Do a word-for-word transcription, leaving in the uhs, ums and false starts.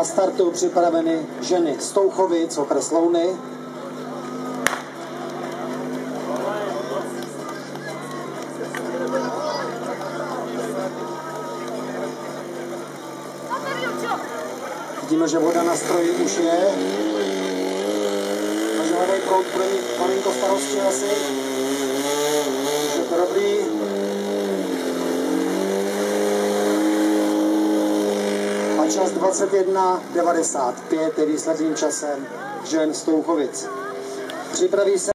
startu připraveny ženy z Touchovic, okres Louny. Vidíme, že voda na stroji už je. Takže hledej proud bude mít malinko starosti asi. Je to dobrý. A čas dvacet jedna devadesát pět je výsledným časem žen z Touchovic. Připraví se